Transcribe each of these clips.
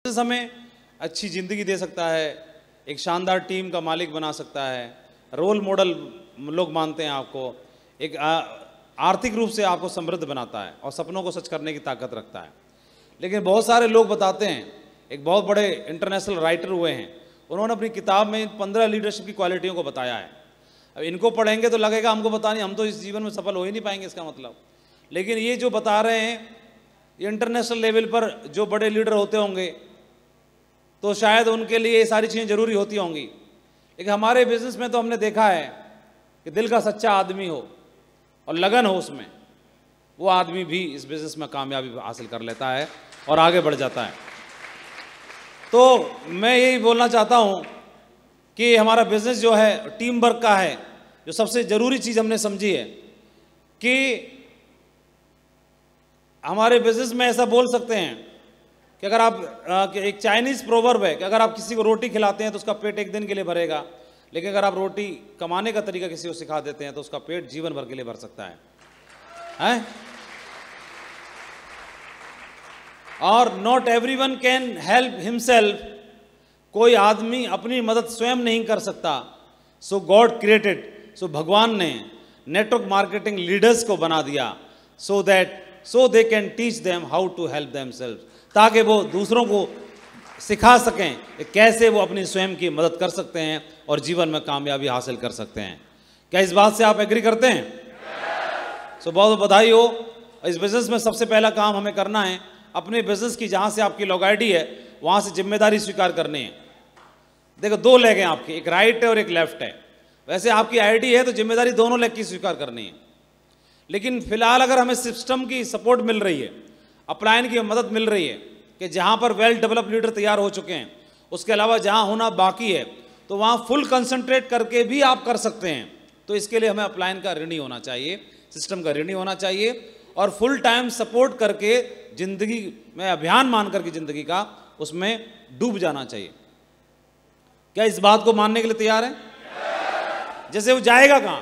हमें अच्छी ज़िंदगी दे सकता है, एक शानदार टीम का मालिक बना सकता है, रोल मॉडल लोग मानते हैं आपको, एक आर्थिक रूप से आपको समृद्ध बनाता है और सपनों को सच करने की ताकत रखता है। लेकिन बहुत सारे लोग बताते हैं, एक बहुत बड़े इंटरनेशनल राइटर हुए हैं, उन्होंने अपनी किताब में 15 लीडरशिप की क्वालिटियों को बताया है। अब इनको पढ़ेंगे तो लगेगा हमको पता नहीं, हम तो इस जीवन में सफल हो ही नहीं पाएंगे इसका मतलब। लेकिन ये जो बता रहे हैं, ये इंटरनेशनल लेवल पर जो बड़े लीडर होते होंगे तो शायद उनके लिए ये सारी चीज़ें ज़रूरी होती होंगी। लेकिन हमारे बिजनेस में तो हमने देखा है कि दिल का सच्चा आदमी हो और लगन हो उसमें, वो आदमी भी इस बिज़नेस में कामयाबी हासिल कर लेता है और आगे बढ़ जाता है। तो मैं यही बोलना चाहता हूँ कि हमारा बिज़नेस जो है टीम वर्क का है। जो सबसे ज़रूरी चीज़ हमने समझी है कि हमारे बिज़नेस में ऐसा बोल सकते हैं कि अगर आप एक चाइनीज़ प्रोवर्ब है कि अगर आप किसी को रोटी खिलाते हैं तो उसका पेट एक दिन के लिए भरेगा, लेकिन अगर आप रोटी कमाने का तरीका किसी को सिखा देते हैं तो उसका पेट जीवन भर के लिए भर सकता है? और not everyone can help himself, कोई आदमी अपनी मदद स्वयं नहीं कर सकता। सो गॉड क्रिएटेड, सो भगवान ने नेटवर्क मार्केटिंग लीडर्स को बना दिया so they can teach them how to help themselves, ताकि वो दूसरों को सिखा सकें कि कैसे वो अपनी स्वयं की मदद कर सकते हैं और जीवन में कामयाबी हासिल कर सकते हैं। क्या इस बात से आप एग्री करते हैं? सो बहुत बधाई हो। इस बिज़नेस में सबसे पहला काम हमें करना है, अपने बिज़नेस की जहाँ से आपकी लॉग आईडी है वहाँ से जिम्मेदारी स्वीकार करनी है। देखो, दो लेग हैं आपके, एक राइट है और एक लेफ्ट है। वैसे आपकी आईडी है तो जिम्मेदारी दोनों लेग की स्वीकार करनी है। लेकिन फिलहाल अगर हमें सिस्टम की सपोर्ट मिल रही है, अपलायन की मदद मिल रही है कि जहाँ पर वेल डेवलप लीडर तैयार हो चुके हैं, उसके अलावा जहाँ होना बाकी है तो वहाँ फुल कंसंट्रेट करके भी आप कर सकते हैं। तो इसके लिए हमें अपलायन का ऋणी होना चाहिए, सिस्टम का ऋणी होना चाहिए और फुल टाइम सपोर्ट करके ज़िंदगी में अभियान मान करके ज़िंदगी का उसमें डूब जाना चाहिए। क्या इस बात को मानने के लिए तैयार हैं? जैसे वो जाएगा कहाँ?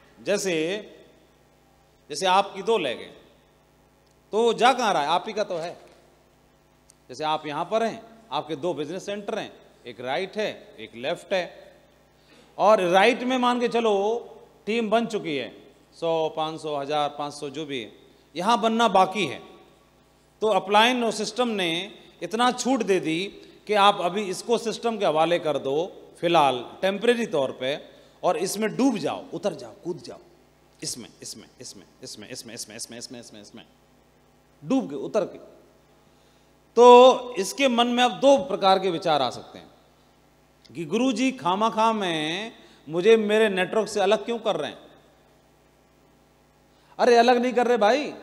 जैसे आपकी दो लेग हैं तो जा कहाँ रहा है? आप ही का तो है। जैसे आप यहाँ पर हैं, आपके दो बिजनेस सेंटर हैं, एक राइट है एक लेफ्ट है, और राइट में मान के चलो टीम बन चुकी है, 100 500 1000 500 जो भी है, यहाँ बनना बाकी है। तो अपलाइन और सिस्टम ने इतना छूट दे दी कि आप अभी इसको सिस्टम के हवाले कर दो फिलहाल टेम्परेरी तौर पे, और इसमें डूब जाओ, उतर जाओ, कूद जाओ, इसमें इसमें इसमें इसमें इसमें इसमें इसमें इसमें इसमें इसमें डूब के उतर के। तो इसके मन में अब दो प्रकार के विचार आ सकते हैं कि गुरुजी खामा में मुझे मेरे नेटवर्क से अलग क्यों कर रहे हैं? अरे अलग नहीं कर रहे भाई,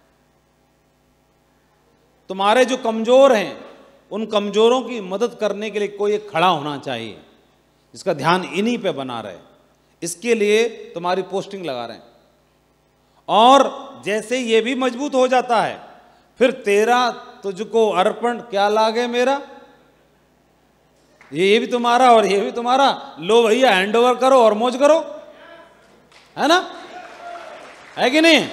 तुम्हारे जो कमजोर हैं उन कमजोरों की मदद करने के लिए कोई एक खड़ा होना चाहिए जिसका ध्यान इन्हीं पे बना रहे। इसके लिए तुम्हारी पोस्टिंग लगा रहे हैं। और जैसे ये भी मजबूत हो जाता है, फिर तेरा तुझको अर्पण क्या लागे मेरा, ये भी तुम्हारा और ये भी तुम्हारा, लो भैया हैंड ओवर करो और मौज करो, है ना? है कि नहीं?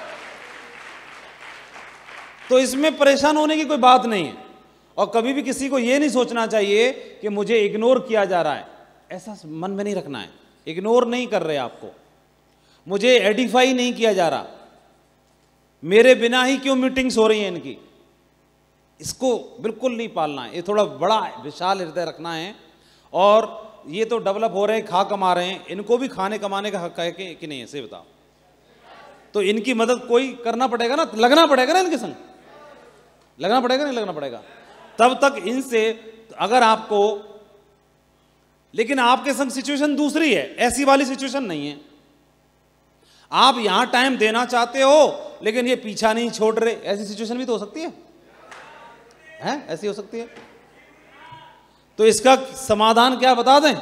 तो इसमें परेशान होने की कोई बात नहीं है। और कभी भी किसी को यह नहीं सोचना चाहिए कि मुझे इग्नोर किया जा रहा है, ऐसा मन में नहीं रखना है। इग्नोर नहीं कर रहे आपको, मुझे एडिफाई नहीं किया जा रहा, मेरे बिना ही क्यों मीटिंग्स हो रही हैं इनकी, इसको बिल्कुल नहीं पालना है। ये थोड़ा बड़ा विशाल हृदय रखना है। और ये तो डेवलप हो रहे हैं, खा कमा रहे हैं, इनको भी खाने कमाने का हक है कि नहीं, ऐसे बताओ। तो इनकी मदद कोई करना पड़ेगा ना, लगना पड़ेगा ना, इनके संग लगना पड़ेगा, नहीं लगना पड़ेगा? तब तक इनसे अगर आपको, लेकिन आपके संग सिचुएशन दूसरी है, ऐसी वाली सिचुएशन नहीं है। आप यहां टाइम देना चाहते हो लेकिन ये पीछा नहीं छोड़ रहे, ऐसी सिचुएशन भी तो हो सकती है, ऐसी हो सकती है। तो इसका समाधान क्या बता दें?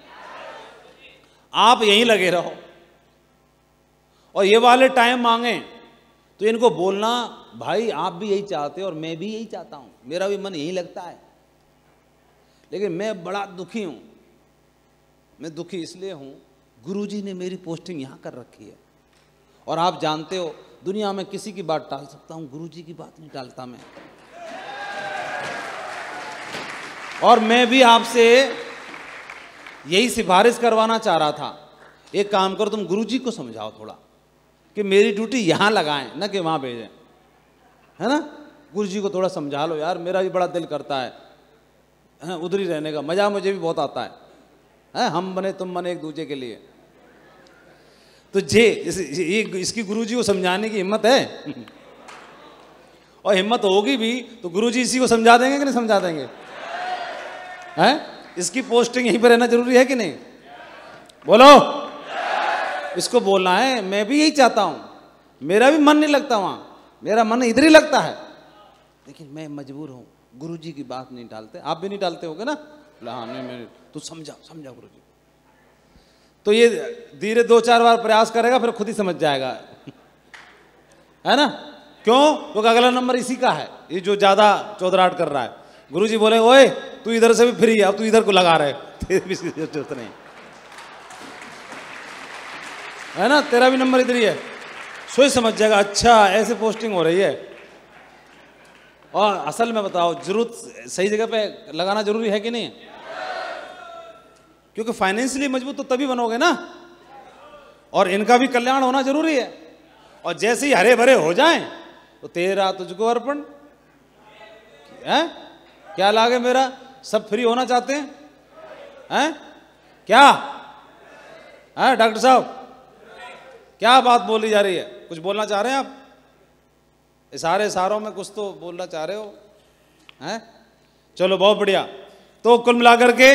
आप यहीं लगे रहो और ये वाले टाइम मांगे तो इनको बोलना, भाई आप भी यही चाहते हो और मैं भी यही चाहता हूं, मेरा भी मन यही लगता है, लेकिन मैं बड़ा दुखी हूं। मैं दुखी इसलिए हूं, गुरुजी ने मेरी पोस्टिंग यहां कर रखी है, और आप जानते हो दुनिया में किसी की बात टाल सकता हूं, गुरुजी की बात नहीं टालता मैं। और मैं भी आपसे यही सिफारिश करवाना चाह रहा था, एक काम करो, तुम गुरुजी को समझाओ थोड़ा कि मेरी ड्यूटी यहाँ लगाएं ना कि वहाँ भेजें, है ना। गुरुजी को थोड़ा समझा लो यार, मेरा भी बड़ा दिल करता है उधर ही रहने का, मज़ा मुझे भी बहुत आता है, हम बने तुम बने एक दूसरे के लिए। तो इसकी गुरुजी को समझाने की हिम्मत है और हिम्मत होगी भी तो गुरुजी इसी को समझा देंगे कि नहीं समझा देंगे, हैं? इसकी पोस्टिंग यहीं पर रहना जरूरी है कि नहीं? बोलो, इसको बोलना है मैं भी यही चाहता हूं, मेरा भी मन नहीं लगता वहां, मेरा मन इधर ही लगता है, लेकिन मैं मजबूर हूं, गुरुजी की बात नहीं टालते। आप भी नहीं टालते होगे ना? हाँ नहीं, तू समझा गुरुजी। तो ये धीरे 2-4 बार प्रयास करेगा, फिर खुद ही समझ जाएगा, है ना। क्यों? क्योंकि अगला नंबर इसी का है, ये जो ज्यादा चौधराहट कर रहा है। गुरुजी बोले ओए तू इधर से भी फ्री है, अब तू इधर को लगा रहे, तेरी भी जरूरत नहीं, है ना, तेरा भी नंबर इधर ही है। सोच समझ जाएगा, अच्छा ऐसे पोस्टिंग हो रही है। और असल में बताओ, जरूरत सही जगह पे लगाना जरूरी है कि नहीं? क्योंकि फाइनेंशियली मजबूत तो तभी बनोगे ना, और इनका भी कल्याण होना जरूरी है। और जैसे ही हरे भरे हो जाएं तो तेरा तुझको अर्पण है, क्या लागे मेरा, सब फ्री होना चाहते हैं क्या? है डॉक्टर साहब, क्या बात बोली जा रही है? कुछ बोलना चाह रहे हैं आप? इशारों में कुछ तो बोलना चाह रहे हो, हैं? चलो बहुत बढ़िया। तो कुल मिलाकर के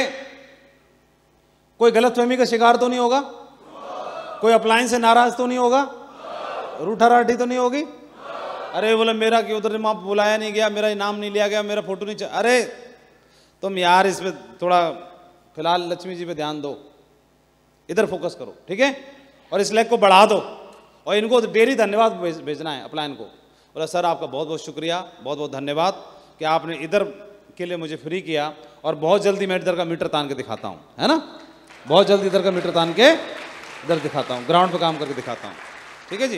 कोई गलतफहमी का शिकार तो नहीं होगा, कोई अप्लायंस से नाराज तो नहीं होगा, रूठा राठी तो नहीं होगी। अरे बोले मेरा कि उधर वहाँ बुलाया नहीं गया, मेरा नाम नहीं लिया गया, मेरा फोटो नहीं अरे तुम यार इस पे थोड़ा फिलहाल लक्ष्मी जी पे ध्यान दो, इधर फोकस करो, ठीक है। और इस लेग को बढ़ा दो, और इनको डेली धन्यवाद भेजना है अप्लायन को। बोला सर आपका बहुत बहुत शुक्रिया, बहुत बहुत धन्यवाद कि आपने इधर के लिए मुझे फ्री किया, और बहुत जल्दी मैं इधर का मीटर तान के दिखाता हूँ, है ना, बहुत जल्दी इधर का मीटर तान के इधर दिखाता हूँ, ग्राउंड पे काम करके दिखाता हूँ, ठीक है जी।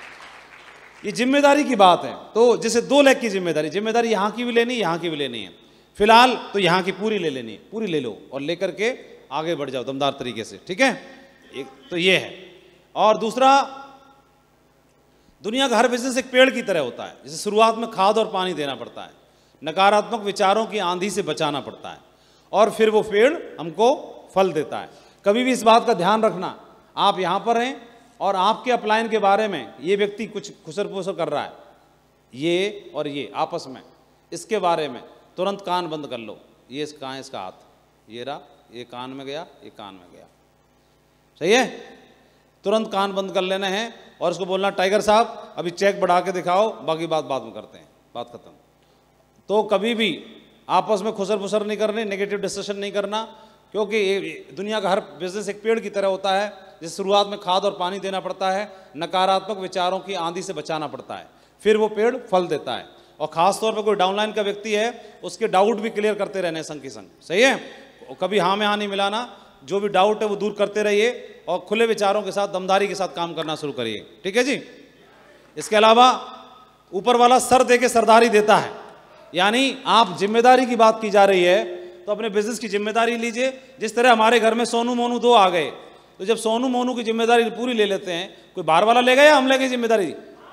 ये जिम्मेदारी की बात है। तो जैसे 2 लेग की जिम्मेदारी यहाँ की भी लेनी, यहाँ की भी लेनी है। फिलहाल तो यहाँ की पूरी ले लेनी, पूरी ले लो और लेकर के आगे बढ़ जाओ दमदार तरीके से, ठीक है। एक तो ये है। और दूसरा, दुनिया का हर बिजनेस एक पेड़ की तरह होता है, जैसे शुरुआत में खाद और पानी देना पड़ता है, नकारात्मक विचारों की आंधी से बचाना पड़ता है, और फिर वो पेड़ हमको फल देता है। कभी भी इस बात का ध्यान रखना, आप यहाँ पर हैं और आपके अपलायन के बारे में ये व्यक्ति कुछ खुसर पुसर कर रहा है, ये और ये आपस में, इसके बारे में तुरंत कान बंद कर लो। ये कहाँ है इसका हाथ, ये रहा, ये कान में गया, ये कान में गया, सही है। तुरंत कान बंद कर लेना है और उसको बोलना टाइगर साहब अभी चेक बढ़ा के दिखाओ, बाकी बात बाद में करते हैं, बात खत्म। तो कभी भी आपस में खुसर फुसर नहीं करनी, नेगेटिव डिस्कशन नहीं करना, क्योंकि दुनिया का हर बिजनेस एक पेड़ की तरह होता है, जिस शुरुआत में खाद और पानी देना पड़ता है, नकारात्मक विचारों की आंधी से बचाना पड़ता है, फिर वो पेड़ फल देता है। और खास तौर पर कोई डाउनलाइन का व्यक्ति है, उसके डाउट भी क्लियर करते रहने संग की संग, सही है। कभी हाँ में हाँ नहीं मिलाना, जो भी डाउट है वो दूर करते रहिए और खुले विचारों के साथ, दमदारी के साथ काम करना शुरू करिए, ठीक है जी। इसके अलावा ऊपर वाला सर दे के सरदारी देता है, यानी आप जिम्मेदारी की बात की जा रही है तो अपने बिजनेस की जिम्मेदारी लीजिए। जिस तरह हमारे घर में सोनू मोनू 2 आ गए, तो जब सोनू मोनू की जिम्मेदारी पूरी ले लेते हैं, कोई बाहर वाला लेगा या हम लेंगे जिम्मेदारी?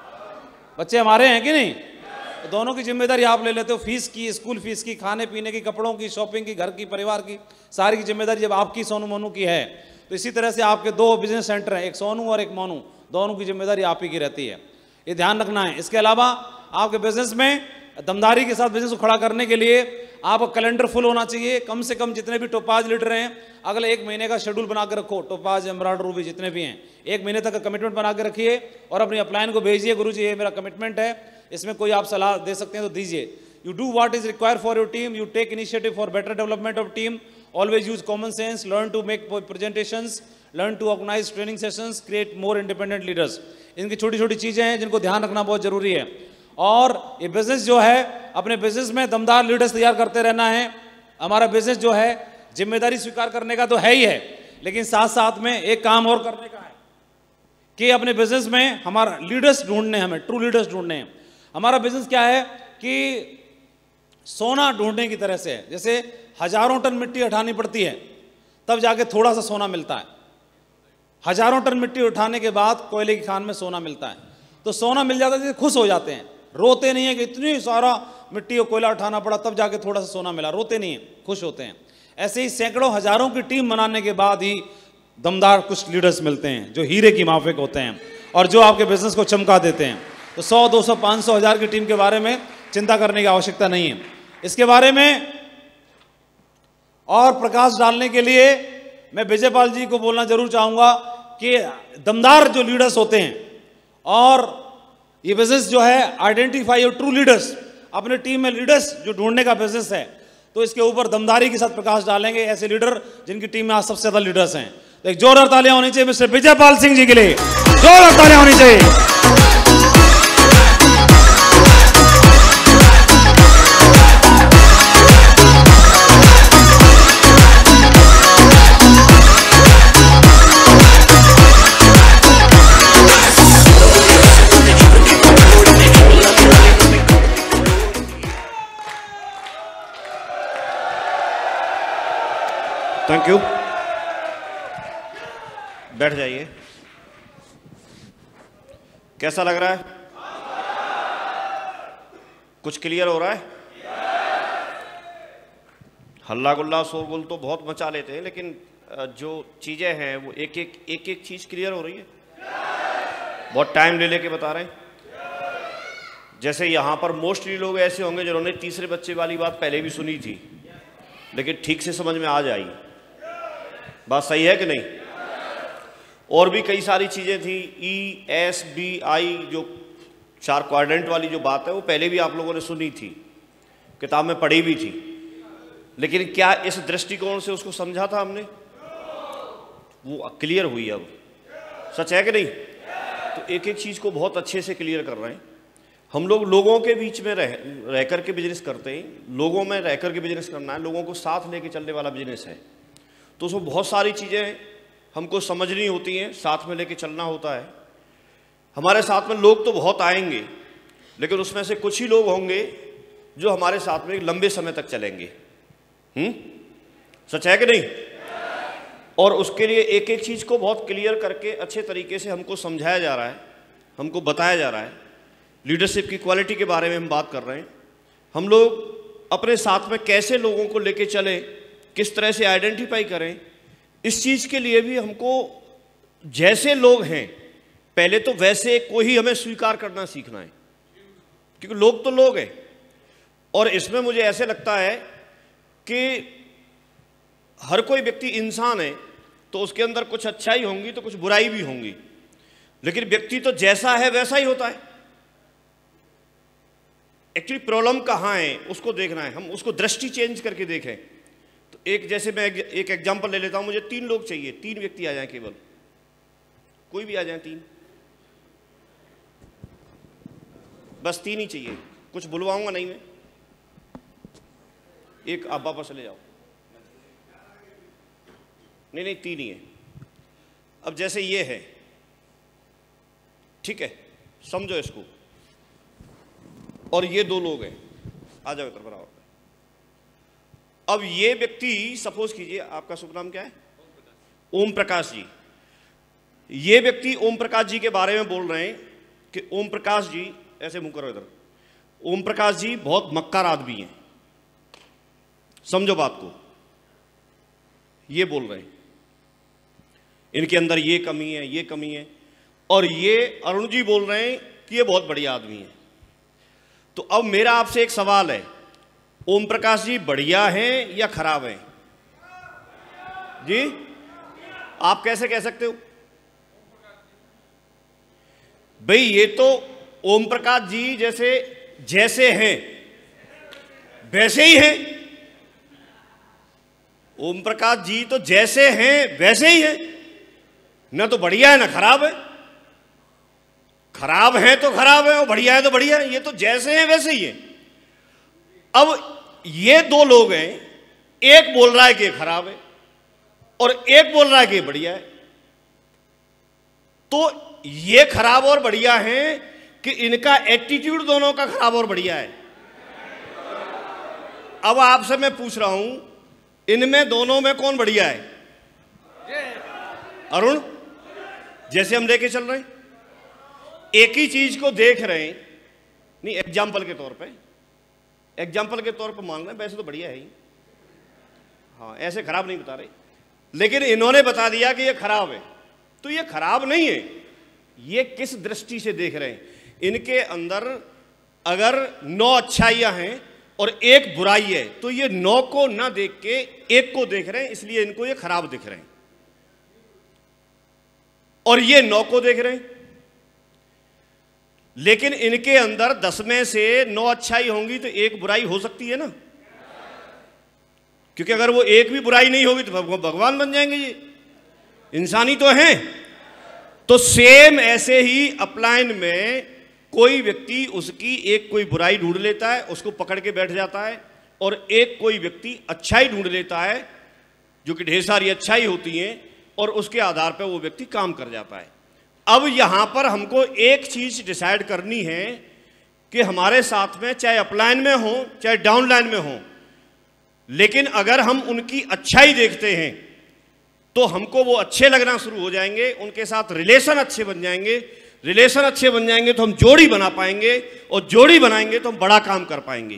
बच्चे हमारे हैं कि नहीं, तो दोनों की जिम्मेदारी आप ले लेते हो। फीस की, स्कूल फीस की, खाने पीने की, कपड़ों की, शॉपिंग की, घर की, परिवार की, सारी की जिम्मेदारी जब आपकी सोनू मोनू की है, तो इसी तरह से आपके 2 बिजनेस सेंटर हैं, एक सोनू और एक मोनू, दोनों की जिम्मेदारी आप ही की रहती है, ये ध्यान रखना है। इसके अलावा आपके बिजनेस में दमदारी के साथ बिजनेस को खड़ा करने के लिए आपका कैलेंडर फुल होना चाहिए। कम से कम जितने भी टोपाज लीडर हैं, अगले 1 महीने का शेड्यूल बना के रखो, टोपाज, एमराल्ड, रूबी जितने भी हैं, 1 महीने तक का कमिटमेंट बना के रखिए और अपनी अपलाइन को भेजिए, गुरुजी ये मेरा कमिटमेंट है, इसमें कोई आप सलाह दे सकते हैं तो दीजिए। You do what is required for your team, you take initiative for better development of team, always use common sense, learn to make presentations, learn to organise training sessions, create more independent leaders. इनकी छोटी छोटी चीजें हैं जिनको ध्यान रखना बहुत जरूरी है। और ये बिजनेस जो है, अपने बिजनेस में दमदार लीडर्स तैयार करते रहना है। हमारा बिजनेस जो है जिम्मेदारी स्वीकार करने का तो है ही है, लेकिन साथ साथ में एक काम और करने का है कि अपने बिजनेस में हमारा लीडर्स ढूंढने हैं, हमें ट्रू लीडर्स ढूंढने हैं। हमारा बिजनेस क्या है कि सोना ढूंढने की तरह से है। जैसे हजारों टन मिट्टी उठानी पड़ती है तब जाके थोड़ा सा सोना मिलता है, हजारों टन मिट्टी उठाने के बाद कोयले की खान में सोना मिलता है। तो सोना मिल जाता है, खुश हो जाते हैं, रोते नहीं है कि इतनी सारा मिट्टी और कोयला उठाना पड़ा तब जाके थोड़ा सा सोना मिला, रोते नहीं है, खुश होते हैं। ऐसे ही सैकड़ों हजारों की टीम बनाने के बाद ही दमदार कुछ लीडर्स मिलते हैं जो हीरे की माफिक होते हैं और जो आपके बिजनेस को चमका देते हैं। तो 100, 200, 500, 1000 की टीम के बारे में चिंता करने की आवश्यकता नहीं है। इसके बारे में और प्रकाश डालने के लिए मैं विजयपाल जी को बोलना जरूर चाहूंगा कि दमदार जो लीडर्स होते हैं और ये बिजनेस जो है आइडेंटिफाई योर ट्रू लीडर्स, अपने टीम में लीडर्स जो ढूंढने का बिजनेस है, तो इसके ऊपर दमदारी के साथ प्रकाश डालेंगे ऐसे लीडर जिनकी टीम में आज सबसे ज्यादा लीडर्स हैं। तो एक जोरदार तालियां होनी चाहिए मिस्टर विजयपाल सिंह जी के लिए, जोरदार तालियां होनी चाहिए। थैंक यू, बैठ जाइए। कैसा लग रहा है? कुछ क्लियर हो रहा है? हल्ला गुल्ला शोरगुल तो बहुत मचा लेते हैं, लेकिन जो चीजें हैं वो एक एक चीज क्लियर हो रही है। बहुत टाइम ले लेके बता रहे हैं। जैसे यहां पर मोस्टली लोग ऐसे होंगे जिन्होंने तीसरे बच्चे वाली बात पहले भी सुनी थी, लेकिन ठीक से समझ में आ जाएगी। बात सही है कि नहीं? और भी कई सारी चीज़ें थी, ESBI जो 4 क्वाड्रेंट वाली जो बात है वो पहले भी आप लोगों ने सुनी थी, किताब में पढ़ी भी थी, लेकिन क्या इस दृष्टिकोण से उसको समझा था हमने? वो क्लियर हुई अब। सच है कि नहीं? तो एक एक चीज़ को बहुत अच्छे से क्लियर कर रहे हैं हम लोग। लोगों के बीच में रह कर के बिजनेस करते हैं, लोगों में रह कर के बिजनेस करना है, लोगों को साथ लेके चलने वाला बिजनेस है। तो उसमें बहुत सारी चीज़ें हमको समझनी होती हैं, साथ में लेके चलना होता है। हमारे साथ में लोग तो बहुत आएंगे, लेकिन उसमें से कुछ ही लोग होंगे जो हमारे साथ में लंबे समय तक चलेंगे। सच है कि नहीं? और उसके लिए एक एक चीज़ को बहुत क्लियर करके अच्छे तरीके से हमको समझाया जा रहा है, हमको बताया जा रहा है। लीडरशिप की क्वालिटी के बारे में हम बात कर रहे हैं। हम लोग अपने साथ में कैसे लोगों को लेके चलें, किस तरह से आइडेंटिफाई करें, इस चीज़ के लिए भी हमको जैसे लोग हैं पहले तो वैसे को ही हमें स्वीकार करना सीखना है, क्योंकि लोग तो लोग हैं। और इसमें मुझे ऐसे लगता है कि हर कोई व्यक्ति इंसान है, तो उसके अंदर कुछ अच्छाई होंगी तो कुछ बुराई भी होंगी, लेकिन व्यक्ति तो जैसा है वैसा ही होता है। एक्चुअली प्रॉब्लम कहाँ है उसको देखना है, हम उसको दृष्टि चेंज करके देखें। तो जैसे मैं एक एग्जांपल ले लेता हूं, मुझे 3 लोग चाहिए, 3 व्यक्ति आ जाएं, केवल कोई भी आ जाएं, 3, बस 3 ही चाहिए, कुछ बुलवाऊंगा नहीं मैं। एक आप वापस चले जाओ, नहीं 3 ही है। अब जैसे ये है, ठीक है, समझो इसको, और ये 2 लोग हैं, आ जाओ इधर बराबर। अब ये व्यक्ति, सपोज कीजिए, आपका शुभ नाम क्या है? ओम प्रकाश जी। ये व्यक्ति ओम प्रकाश जी के बारे में बोल रहे हैं कि ओम प्रकाश जी, ऐसे मुंह करो इधर, ओम प्रकाश जी बहुत मक्कार आदमी हैं, समझो बात को। ये बोल रहे हैं इनके अंदर ये कमी है, ये कमी है। और ये अरुण जी बोल रहे हैं कि ये बहुत बढ़िया आदमी है। तो अब मेरा आपसे एक सवाल है, ओम प्रकाश जी बढ़िया हैं या खराब हैं? जी आप कैसे कह सकते हो भाई? ये तो ओम प्रकाश जी जैसे हैं वैसे ही हैं। ओम प्रकाश जी तो जैसे हैं वैसे ही हैं, ना तो बढ़िया है ना खराब है। खराब है तो खराब है और बढ़िया है तो बढ़िया है, ये तो जैसे हैं वैसे ही है। अब ये 2 लोग हैं, एक बोल रहा है कि खराब है और एक बोल रहा है कि बढ़िया है। तो ये खराब और बढ़िया है कि इनका एटीट्यूड दोनों का खराब और बढ़िया है? अब आपसे मैं पूछ रहा हूं, इनमें दोनों में कौन बढ़िया है? अरुण, जैसे हम लेके चल रहे हैं, एक ही चीज को देख रहे हैं, नहीं एग्जाम्पल के तौर पे मान रहे हैं, वैसे तो बढ़िया है ही, हाँ ऐसे खराब नहीं बता रहे, लेकिन इन्होंने बता दिया कि ये खराब है, तो ये खराब नहीं है। ये किस दृष्टि से देख रहे हैं? इनके अंदर अगर 9 अच्छाइयां हैं और 1 बुराई है, तो ये 9 को ना देख के 1 को देख रहे हैं, इसलिए इनको ये खराब दिख रहे हैं, और ये 9 को देख रहे हैं। लेकिन इनके अंदर 10 में से 9 अच्छाई होंगी तो 1 बुराई हो सकती है ना, क्योंकि अगर वो 1 भी बुराई नहीं होगी तो भगवान बन जाएंगे, ये इंसानी तो हैं। तो सेम ऐसे ही अपलाइन में कोई व्यक्ति उसकी एक कोई बुराई ढूंढ लेता है, उसको पकड़ के बैठ जाता है, और एक कोई व्यक्ति अच्छाई ढूंढ लेता है, जो कि ढेर सारी अच्छाई होती हैं, और उसके आधार पर वो व्यक्ति काम कर जाता है। अब यहां पर हमको एक चीज डिसाइड करनी है कि हमारे साथ में चाहे अपलाइन में हो चाहे डाउनलाइन में हो, लेकिन अगर हम उनकी अच्छाई देखते हैं तो हमको वो अच्छे लगना शुरू हो जाएंगे, उनके साथ रिलेशन अच्छे बन जाएंगे, रिलेशन अच्छे बन जाएंगे तो हम जोड़ी बना पाएंगे, और जोड़ी बनाएंगे तो हम बड़ा काम कर पाएंगे,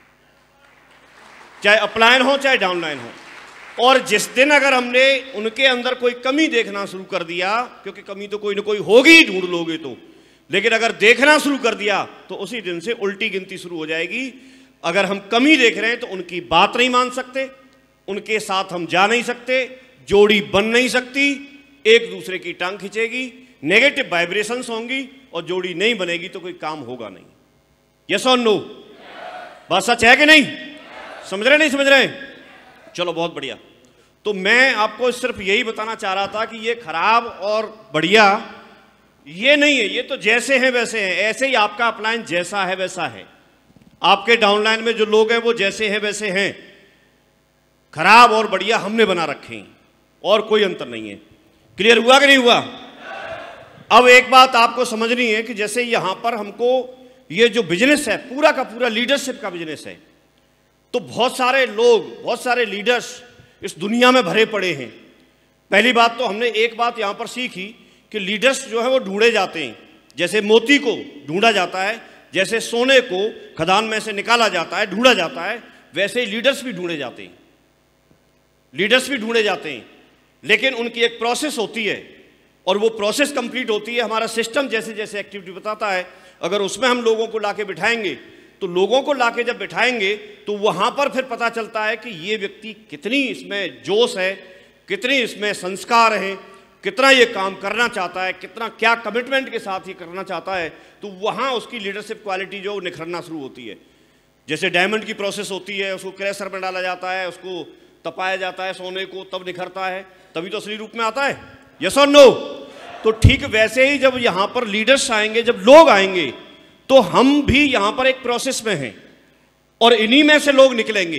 चाहे अपलाइन हो चाहे डाउनलाइन हो। और जिस दिन अगर हमने उनके अंदर कोई कमी देखना शुरू कर दिया, क्योंकि कमी तो कोई ना कोई होगी ही, ढूंढ लोगे तो, लेकिन अगर देखना शुरू कर दिया तो उसी दिन से उल्टी गिनती शुरू हो जाएगी। अगर हम कमी देख रहे हैं तो उनकी बात नहीं मान सकते, उनके साथ हम जा नहीं सकते, जोड़ी बन नहीं सकती, एक दूसरे की टांग खींचेगी, नेगेटिव वाइब्रेशंस होंगी, और जोड़ी नहीं बनेगी तो कोई काम होगा नहीं। यस और नो? बात सच है कि नहीं? समझ रहे नहीं समझ रहे? चलो बहुत बढ़िया। तो मैं आपको सिर्फ यही बताना चाह रहा था कि ये खराब और बढ़िया ये नहीं है, ये तो जैसे हैं वैसे हैं। ऐसे ही आपका अपलाइन जैसा है वैसा है, आपके डाउनलाइन में जो लोग हैं वो जैसे हैं वैसे हैं। खराब और बढ़िया हमने बना रखे हैं, और कोई अंतर नहीं है। क्लियर हुआ कि नहीं हुआ? अब एक बात आपको समझनी है कि जैसे यहां पर हमको ये जो बिजनेस है पूरा का पूरा लीडरशिप का बिजनेस है, तो बहुत सारे लोग, बहुत सारे लीडर्स इस दुनिया में भरे पड़े हैं। पहली बात तो हमने एक बात यहां पर सीखी कि लीडर्स जो है वो ढूंढे जाते हैं। जैसे मोती को ढूंढा जाता है, जैसे सोने को खदान में से निकाला जाता है, ढूंढा जाता है, वैसे ही लीडर्स भी ढूंढे जाते हैं। लीडर्स भी ढूंढे जाते हैं, लेकिन उनकी एक प्रोसेस होती है, और वो प्रोसेस कंप्लीट होती है। हमारा सिस्टम जैसे जैसे एक्टिविटी बताता है, अगर उसमें हम लोगों को लाके बिठाएंगे, तो लोगों को लाके जब बिठाएंगे तो वहां पर फिर पता चलता है कि ये व्यक्ति कितनी इसमें जोश है, कितनी इसमें संस्कार है, कितना ये काम करना चाहता है, कितना क्या कमिटमेंट के साथ ये करना चाहता है, तो वहाँ उसकी लीडरशिप क्वालिटी जो निखरना शुरू होती है। जैसे डायमंड की प्रोसेस होती है, उसको क्रैशर में डाला जाता है, उसको तपाया जाता है सोने को, तब निखरता है, तभी तो असली रूप में आता है। यस और नो? तो ठीक वैसे ही जब यहाँ पर लीडर्स आएंगे, जब लोग आएंगे, तो हम भी यहाँ पर एक प्रोसेस में हैं, और इन्हीं में से लोग निकलेंगे।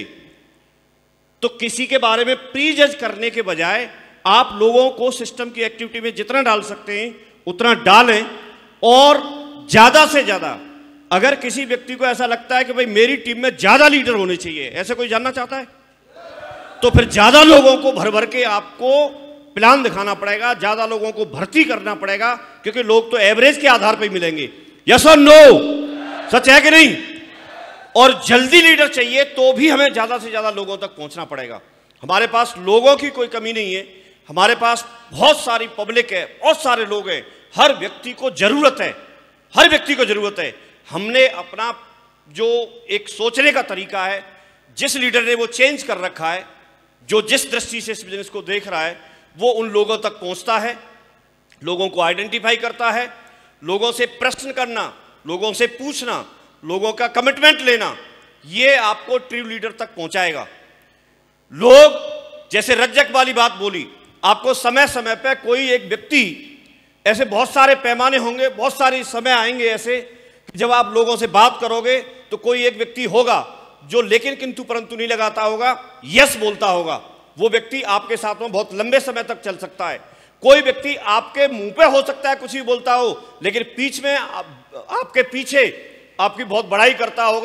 तो किसी के बारे में प्री जज करने के बजाय आप लोगों को सिस्टम की एक्टिविटी में जितना डाल सकते हैं उतना डालें, और ज्यादा से ज्यादा अगर किसी व्यक्ति को ऐसा लगता है कि भाई मेरी टीम में ज्यादा लीडर होने चाहिए, ऐसा कोई जानना चाहता है, तो फिर ज्यादा लोगों को भर भर के आपको प्लान दिखाना पड़ेगा, ज्यादा लोगों को भर्ती करना पड़ेगा, क्योंकि लोग तो एवरेज के आधार पर मिलेंगे। यस और नो? सच है कि नहीं? और जल्दी लीडर चाहिए तो भी हमें ज्यादा से ज्यादा लोगों तक पहुंचना पड़ेगा। हमारे पास लोगों की कोई कमी नहीं है, हमारे पास बहुत सारी पब्लिक है, बहुत सारे लोग हैं, हर व्यक्ति को जरूरत है, हर व्यक्ति को जरूरत है। हमने अपना जो एक सोचने का तरीका है, जिस लीडर ने वो चेंज कर रखा है, जो जिस दृष्टि से इस बिजनेस को देख रहा है, वो उन लोगों तक पहुंचता है, लोगों को आइडेंटिफाई करता है। लोगों से प्रश्न करना, लोगों से पूछना, लोगों का कमिटमेंट लेना, ये आपको ट्रू लीडर तक पहुंचाएगा। लोग जैसे रज्जक वाली बात बोली, आपको समय समय पे कोई एक व्यक्ति, ऐसे बहुत सारे पैमाने होंगे, बहुत सारे समय आएंगे ऐसे कि जब आप लोगों से बात करोगे तो कोई एक व्यक्ति होगा जो लेकिन किंतु परंतु नहीं लगाता होगा, यस बोलता होगा। वो व्यक्ति आपके साथ में बहुत लंबे समय तक चल सकता है। कोई व्यक्ति आपके मुंह पे हो सकता है कुछ भी बोलता हो, लेकिन बीच में आपके पीछे आपकी बहुत बड़ाई करता होगा,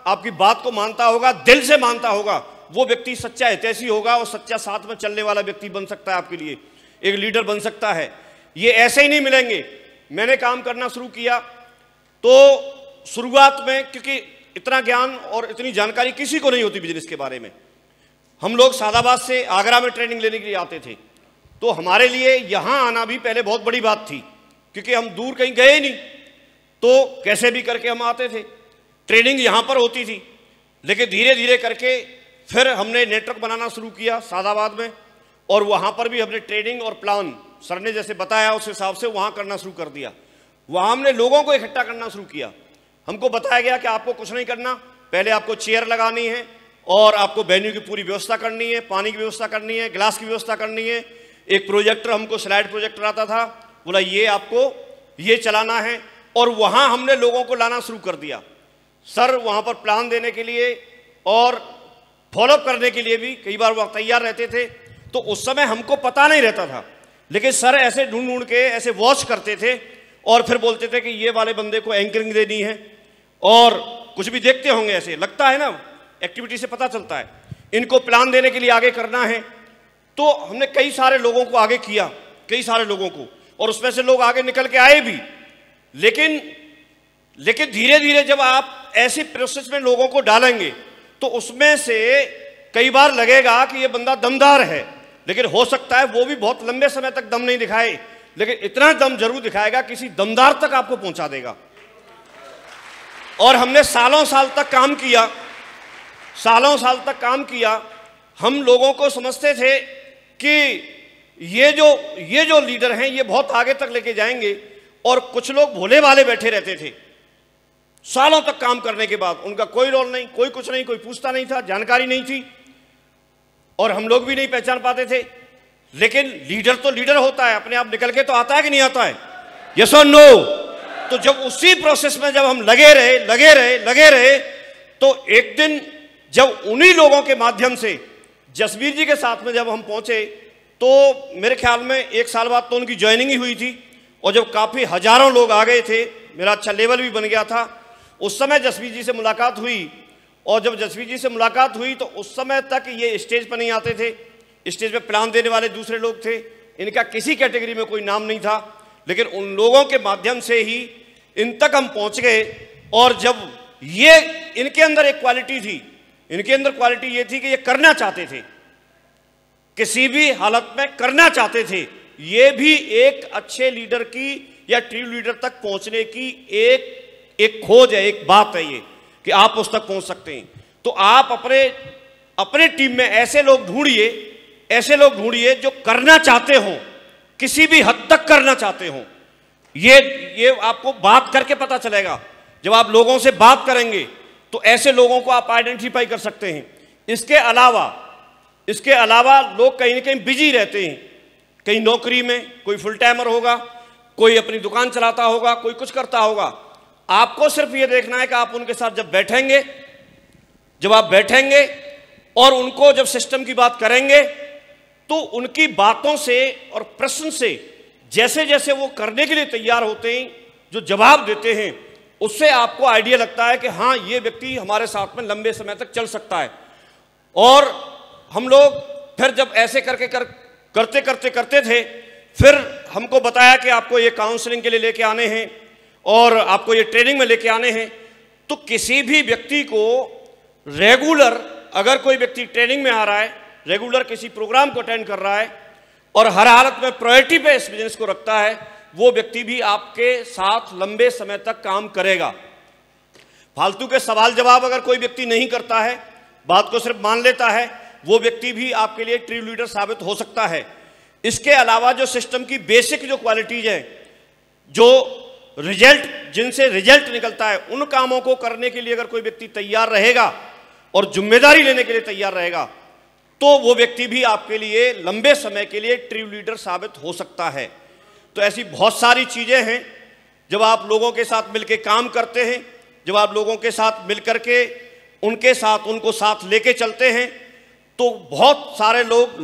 आपकी बात को मानता होगा, दिल से मानता होगा, वो व्यक्ति सच्चा हितैषी होगा और सच्चा साथ में चलने वाला व्यक्ति बन सकता है, आपके लिए एक लीडर बन सकता है। ये ऐसे ही नहीं मिलेंगे। मैंने काम करना शुरू किया तो शुरुआत में, क्योंकि इतना ज्ञान और इतनी जानकारी किसी को नहीं होती बिजनेस के बारे में, हम लोग सादाबाद से आगरा में ट्रेनिंग लेने के लिए आते थे, तो हमारे लिए यहाँ आना भी पहले बहुत बड़ी बात थी, क्योंकि हम दूर कहीं गए ही नहीं, तो कैसे भी करके हम आते थे। ट्रेनिंग यहाँ पर होती थी, लेकिन धीरे धीरे करके फिर हमने नेटवर्क बनाना शुरू किया सादाबाद में, और वहाँ पर भी हमने ट्रेनिंग और प्लान सर ने जैसे बताया उस हिसाब से वहाँ करना शुरू कर दिया। वहाँ हमने लोगों को इकट्ठा करना शुरू किया। हमको बताया गया कि आपको कुछ नहीं करना, पहले आपको चेयर लगानी है और आपको वेन्यू की पूरी व्यवस्था करनी है, पानी की व्यवस्था करनी है, गिलास की व्यवस्था करनी है। एक प्रोजेक्टर, हमको स्लाइड प्रोजेक्टर आता था, बोला ये आपको ये चलाना है, और वहाँ हमने लोगों को लाना शुरू कर दिया। सर वहाँ पर प्लान देने के लिए और फॉलोअप करने के लिए भी कई बार वह तैयार रहते थे, तो उस समय हमको पता नहीं रहता था, लेकिन सर ऐसे ढूंढ ढूंढ के ऐसे वॉच करते थे और फिर बोलते थे कि ये वाले बंदे को एंकरिंग देनी है, और कुछ भी देखते होंगे, ऐसे लगता है ना, एक्टिविटी से पता चलता है, इनको प्लान देने के लिए आगे करना है। तो हमने कई सारे लोगों को आगे किया, कई सारे लोगों को, और उसमें से लोग आगे निकल के आए भी। लेकिन धीरे धीरे जब आप ऐसी प्रोसेस में लोगों को डालेंगे तो उसमें से कई बार लगेगा कि ये बंदा दमदार है, लेकिन हो सकता है वो भी बहुत लंबे समय तक दम नहीं दिखाए, लेकिन इतना दम जरूर दिखाएगा, किसी दमदार तक आपको पहुंचा देगा। और हमने सालों साल तक काम किया, सालों साल तक काम किया। हम लोगों को समझते थे कि ये जो लीडर हैं ये बहुत आगे तक लेके जाएंगे, और कुछ लोग भोले भाले बैठे रहते थे। सालों तक काम करने के बाद उनका कोई रोल नहीं, कोई कुछ नहीं, कोई पूछता नहीं था, जानकारी नहीं थी, और हम लोग भी नहीं पहचान पाते थे। लेकिन लीडर तो लीडर होता है, अपने आप निकल के तो आता है कि नहीं आता है, यस और नो। तो जब उसी प्रोसेस में जब हम लगे रहे, तो एक दिन जब उन्हीं लोगों के माध्यम से जसबीर जी के साथ में जब हम पहुंचे, तो मेरे ख्याल में 1 साल बाद तो उनकी ज्वाइनिंग ही हुई थी, और जब काफ़ी हजारों लोग आ गए थे, मेरा अच्छा लेवल भी बन गया था, उस समय जसबीर जी से मुलाकात हुई। और जब जसबीर जी से मुलाकात हुई तो उस समय तक ये स्टेज पर नहीं आते थे, स्टेज पे प्लान देने वाले दूसरे लोग थे, इनका किसी कैटेगरी में कोई नाम नहीं था, लेकिन उन लोगों के माध्यम से ही इन तक हम पहुंच गए। और जब ये इनके अंदर एक क्वालिटी थी, इनके अंदर क्वालिटी ये थी कि ये करना चाहते थे, किसी भी हालत में करना चाहते थे। ये भी एक अच्छे लीडर की या टीम लीडर तक पहुंचने की एक खोज है, एक बात है ये कि आप उस तक पहुंच सकते हैं। तो आप अपने टीम में ऐसे लोग ढूंढिए जो करना चाहते हो, किसी भी हद तक करना चाहते हो। ये आपको बात करके पता चलेगा। जब आप लोगों से बात करेंगे तो ऐसे लोगों को आप आइडेंटिफाई कर सकते हैं। इसके अलावा लोग कहीं ना कहीं बिजी रहते हैं, कहीं नौकरी में, कोई फुल टाइमर होगा, कोई अपनी दुकान चलाता होगा, कोई कुछ करता होगा। आपको सिर्फ ये देखना है कि आप उनके साथ जब आप बैठेंगे और उनको जब सिस्टम की बात करेंगे, तो उनकी बातों से और प्रश्न से जैसे जैसे वो करने के लिए तैयार होते हैं, जो जवाब देते हैं, उससे आपको आइडिया लगता है कि हाँ ये व्यक्ति हमारे साथ में लंबे समय तक चल सकता है। और हम लोग फिर जब ऐसे करते थे, फिर हमको बताया कि आपको ये काउंसलिंग के लिए लेके आने हैं और आपको ये ट्रेनिंग में लेके आने हैं। तो किसी भी व्यक्ति को रेगुलर, अगर कोई व्यक्ति ट्रेनिंग में आ रहा है, रेगुलर किसी प्रोग्राम को अटेंड कर रहा है और हर हालत में प्रायोरिटी पे इस बिजनेस को रखता है, वो व्यक्ति भी आपके साथ लंबे समय तक काम करेगा। फालतू के सवाल जवाब अगर कोई व्यक्ति नहीं करता है, बात को सिर्फ मान लेता है, वो व्यक्ति भी आपके लिए ट्रू लीडर साबित हो सकता है। इसके अलावा जो सिस्टम की बेसिक जो क्वालिटीज है, जिनसे रिजल्ट निकलता है, उन कामों को करने के लिए अगर कोई व्यक्ति तैयार रहेगा और जिम्मेदारी लेने के लिए तैयार रहेगा, तो वो व्यक्ति भी आपके लिए लंबे समय के लिए ट्रू लीडर साबित हो सकता है। तो ऐसी बहुत सारी चीजें हैं। जब आप लोगों के साथ मिलकर काम करते हैं, जब आप लोगों के साथ मिलकर के उनको साथ लेके चलते हैं, तो बहुत सारे लोग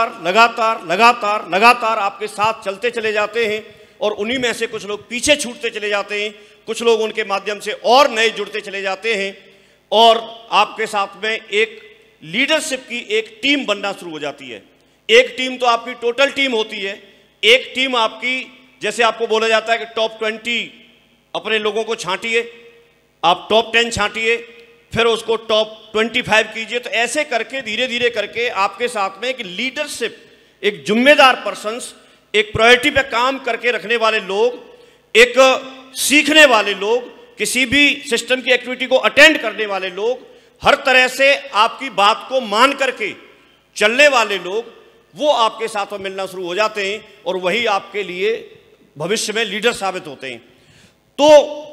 लगातार आपके साथ चलते चले जाते हैं, और उन्हीं में से कुछ लोग पीछे छूटते चले जाते हैं, कुछ लोग उनके माध्यम से और नए जुड़ते चले जाते हैं। और आपके साथ में एक लीडरशिप की एक टीम बनना शुरू हो जाती है। एक टीम तो आपकी टोटल टीम होती है, एक टीम आपकी, जैसे आपको बोला जाता है कि टॉप 20 अपने लोगों को छांटिए, आप टॉप 10 छांटिए, फिर उसको टॉप 25 कीजिए। तो ऐसे करके धीरे धीरे करके आपके साथ में एक लीडरशिप, एक जिम्मेदार पर्सन्स, एक प्रायोरिटी पे काम करके रखने वाले लोग, एक सीखने वाले लोग, किसी भी सिस्टम की एक्टिविटी को अटेंड करने वाले लोग, हर तरह से आपकी बात को मान करके चलने वाले लोग, वो आपके साथ में मिलना शुरू हो जाते हैं और वही आपके लिए भविष्य में लीडर साबित होते हैं। तो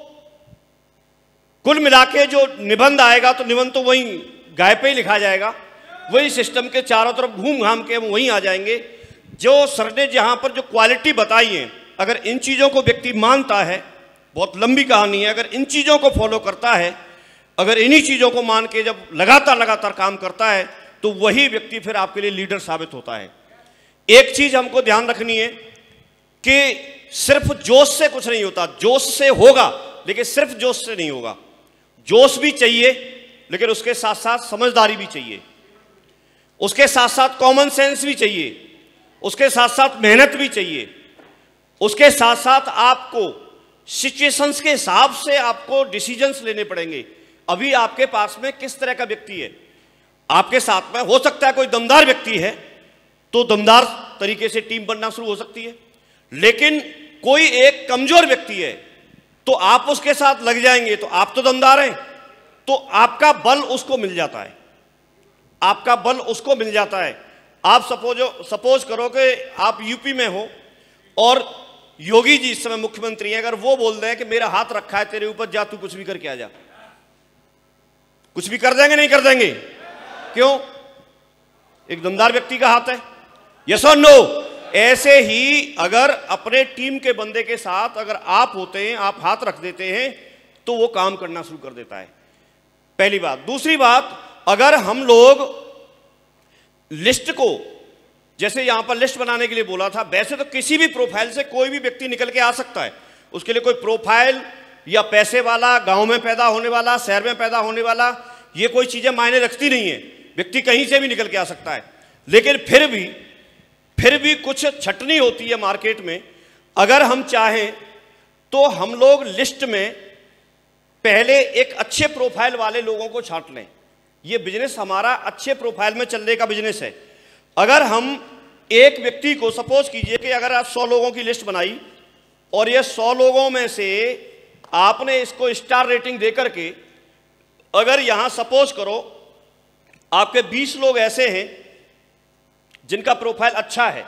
कुल मिला के जो निबंध आएगा तो निबंध तो वही गाय पे ही लिखा जाएगा, वही सिस्टम के चारों तरफ घूम घाम के हम वहीं आ जाएंगे। जो सर ने जहां पर जो क्वालिटी बताई है, अगर इन चीज़ों को व्यक्ति मानता है, बहुत लंबी कहानी है, अगर इन चीज़ों को फॉलो करता है, अगर इन्हीं चीज़ों को मान के जब लगातार काम करता है, तो वही व्यक्ति फिर आपके लिए लीडर साबित होता है। एक चीज़ हमको ध्यान रखनी है कि सिर्फ जोश से कुछ नहीं होता, जोश से होगा लेकिन सिर्फ जोश से नहीं होगा। जोश भी चाहिए लेकिन उसके साथ साथ समझदारी भी चाहिए, उसके साथ साथ कॉमन सेंस भी चाहिए, उसके साथ साथ मेहनत भी चाहिए, उसके साथ साथ आपको सिचुएशंस के हिसाब से आपको डिसीजंस लेने पड़ेंगे। अभी आपके पास में किस तरह का व्यक्ति है आपके साथ में, हो सकता है कोई दमदार व्यक्ति है तो दमदार तरीके से टीम बनना शुरू हो सकती है, लेकिन कोई एक कमजोर व्यक्ति है तो आप उसके साथ लग जाएंगे तो आप तो दमदार हैं, तो आपका बल उसको मिल जाता है, आपका बल उसको मिल जाता है। आप सपोज करो कि आप यूपी में हो और योगी जी इस समय मुख्यमंत्री हैं, अगर वो बोल दें कि मेरा हाथ रखा है तेरे ऊपर, जा तू कुछ भी करके आ जा, कुछ भी कर देंगे? नहीं कर देंगे। क्यों? एक दमदार व्यक्ति का हाथ है। यस और नो? ऐसे ही अगर अपने टीम के बंदे के साथ अगर आप होते हैं, आप हाथ रख देते हैं, तो वो काम करना शुरू कर देता है, पहली बात। दूसरी बात, अगर हम लोग लिस्ट को, जैसे यहां पर लिस्ट बनाने के लिए बोला था, वैसे तो किसी भी प्रोफाइल से कोई भी व्यक्ति निकल के आ सकता है, उसके लिए कोई प्रोफाइल या पैसे वाला, गांव में पैदा होने वाला, शहर में पैदा होने वाला, ये कोई चीजें मायने रखती नहीं है, व्यक्ति कहीं से भी निकल के आ सकता है। लेकिन फिर भी कुछ छटनी होती है मार्केट में। अगर हम चाहें तो हम लोग लिस्ट में पहले एक अच्छे प्रोफाइल वाले लोगों को छांट लें। ये बिजनेस हमारा अच्छे प्रोफाइल में चलने का बिजनेस है। अगर हम एक व्यक्ति को, सपोज कीजिए कि अगर आप 100 लोगों की लिस्ट बनाई और ये 100 लोगों में से आपने इसको स्टार रेटिंग दे करके, अगर यहां सपोज करो आपके 20 लोग ऐसे हैं जिनका प्रोफाइल अच्छा है,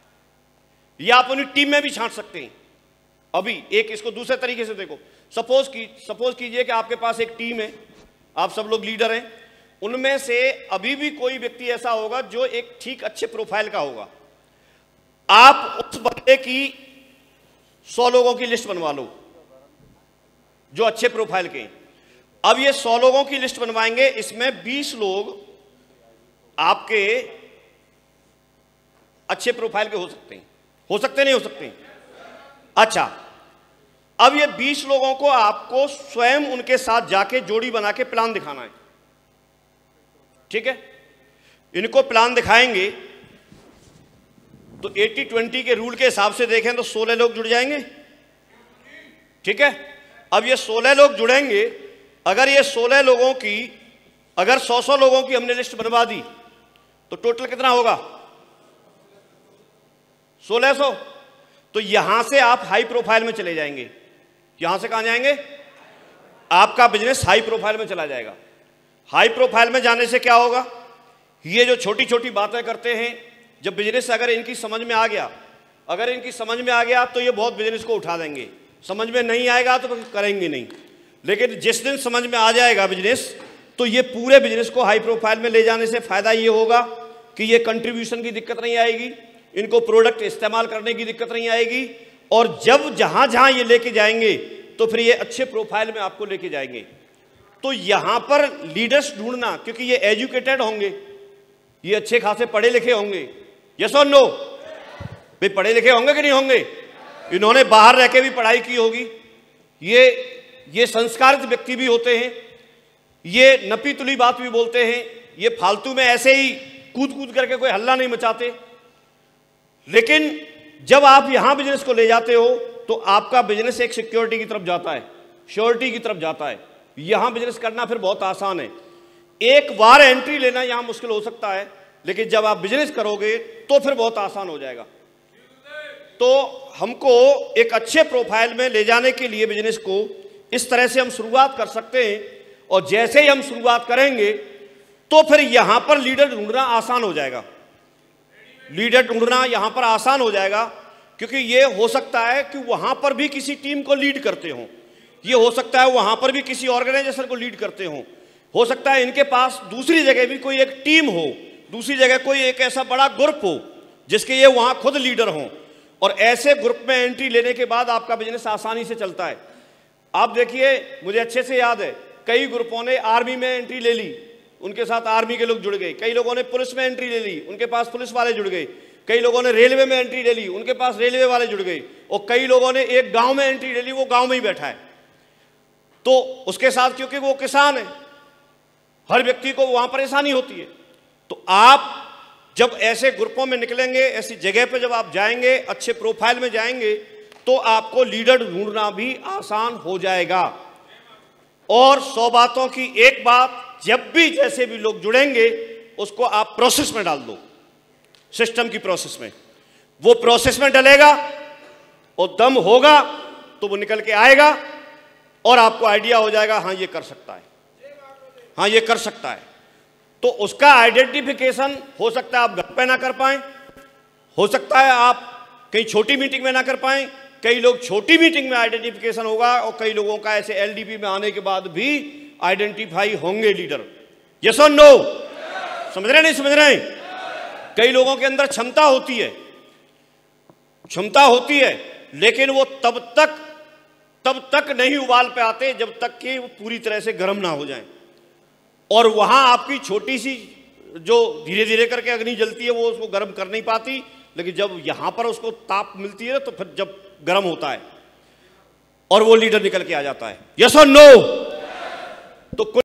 या आप उन्हें टीम में भी छांट सकते हैं। अभी एक इसको दूसरे तरीके से देखो, सपोज कीजिए कि आपके पास एक टीम है, आप सब लोग लीडर हैं, उनमें से अभी भी कोई व्यक्ति ऐसा होगा जो एक ठीक अच्छे प्रोफाइल का होगा। आप उस बंदे की 100 लोगों की लिस्ट बनवा लो जो अच्छे प्रोफाइल के हैं। अब ये 100 लोगों की लिस्ट बनवाएंगे, इसमें 20 लोग आपके अच्छे प्रोफाइल के हो सकते हैं, नहीं हो सकते? अच्छा, अब ये 20 लोगों को आपको स्वयं उनके साथ जाके जोड़ी बना के प्लान दिखाना है, ठीक है? इनको प्लान दिखाएंगे तो 80-20 के रूल के हिसाब से देखें तो 16 लोग जुड़ जाएंगे, ठीक है? अब ये 16 लोग जुड़ेंगे। अगर ये 16 लोगों की, अगर 100 लोगों की हमने लिस्ट बनवा दी तो टोटल कितना होगा? 1600। तो यहां से आप हाई प्रोफाइल में चले जाएंगे। यहां से कहां जाएंगे? आपका बिजनेस हाई प्रोफाइल में चला जाएगा। हाई प्रोफाइल में जाने से क्या होगा? ये जो छोटी छोटी बातें करते हैं, जब बिजनेस अगर इनकी समझ में आ गया, तो ये बहुत बिजनेस को उठा देंगे। समझ में नहीं आएगा तो करेंगे नहीं, लेकिन जिस दिन समझ में आ जाएगा बिजनेस, तो ये पूरे बिजनेस को हाई प्रोफाइल में ले जाने से फायदा ये होगा कि ये कंट्रीब्यूशन की दिक्कत नहीं आएगी, इनको प्रोडक्ट इस्तेमाल करने की दिक्कत नहीं आएगी, और जब जहां जहां ये लेके जाएंगे तो फिर ये अच्छे प्रोफाइल में आपको लेके जाएंगे। तो यहां पर लीडर्स ढूंढना, क्योंकि ये एजुकेटेड होंगे, ये अच्छे खासे पढ़े लिखे होंगे। यस और नो? भाई पढ़े लिखे होंगे कि नहीं होंगे? इन्होंने बाहर रह के भी पढ़ाई की होगी, ये संस्कारित व्यक्ति भी होते हैं, ये नपी तुली बात भी बोलते हैं, ये फालतू में ऐसे ही कूद कूद करके कोई हल्ला नहीं मचाते। लेकिन जब आप यहां बिजनेस को ले जाते हो तो आपका बिजनेस एक सिक्योरिटी की तरफ जाता है, श्योरिटी की तरफ जाता है। यहां बिजनेस करना फिर बहुत आसान है। एक बार एंट्री लेना यहां मुश्किल हो सकता है, लेकिन जब आप बिजनेस करोगे तो फिर बहुत आसान हो जाएगा। तो हमको एक अच्छे प्रोफाइल में ले जाने के लिए बिजनेस को इस तरह से हम शुरुआत कर सकते हैं, और जैसे ही हम शुरुआत करेंगे तो फिर यहां पर लीडर ढूंढना आसान हो जाएगा। लीडर ढूंढना यहां पर आसान हो जाएगा, क्योंकि ये हो सकता है कि वहां पर भी किसी टीम को लीड करते हो, ये हो सकता है वहां पर भी किसी ऑर्गेनाइजेशन को लीड करते हो सकता है इनके पास दूसरी जगह भी कोई एक टीम हो, दूसरी जगह कोई एक ऐसा बड़ा ग्रुप हो जिसके ये वहां खुद लीडर हों, और ऐसे ग्रुप में एंट्री लेने के बाद आपका बिजनेस आसानी से चलता है। आप देखिए, मुझे अच्छे से याद है, कई ग्रुपों ने आर्मी में एंट्री ले ली, उनके साथ आर्मी के लोग जुड़ गए। कई लोगों ने पुलिस में एंट्री ले ली, उनके पास पुलिस वाले जुड़ गए। कई लोगों ने रेलवे में एंट्री ले ली, उनके पास रेलवे वाले जुड़ गए। और कई लोगों ने एक गांव में एंट्री ले ली, वो गांव में ही बैठा है। तो उसके साथ, क्योंकि वो किसान है, हर व्यक्ति को वहां परेशानी होती है। तो आप जब ऐसे ग्रुपों में निकलेंगे, ऐसी जगह पे जब आप जाएंगे, अच्छे प्रोफाइल में जाएंगे, तो आपको लीडर ढूंढना भी आसान हो जाएगा। और 100 बातों की एक बात, जब भी जैसे भी लोग जुड़ेंगे उसको आप प्रोसेस में डाल दो, सिस्टम की प्रोसेस में। वो प्रोसेस में डलेगा और दम होगा तो वो निकल के आएगा, और आपको आइडिया हो जाएगा, हाँ ये कर सकता है, हाँ ये कर सकता है। तो उसका आइडेंटिफिकेशन हो सकता है आप घर पे ना कर पाएं, हो सकता है आप कहीं छोटी मीटिंग में ना कर पाएं। कई लोग छोटी मीटिंग में आइडेंटिफिकेशन होगा, और कई लोगों का ऐसे एलडीपी में आने के बाद भी आइडेंटिफाई होंगे लीडर। यस और नो? समझ रहे नहीं समझ रहे? कई लोगों के अंदर क्षमता होती है, लेकिन वो तब तक नहीं उबाल पे आते जब तक कि वो पूरी तरह से गर्म ना हो जाएं। और वहां आपकी छोटी सी जो धीरे धीरे करके अग्नि जलती है, वो उसको गर्म कर नहीं पाती, लेकिन जब यहां पर उसको ताप मिलती है तो फिर जब गर्म होता है और वो लीडर निकल के आ जाता है। यस और नो? तो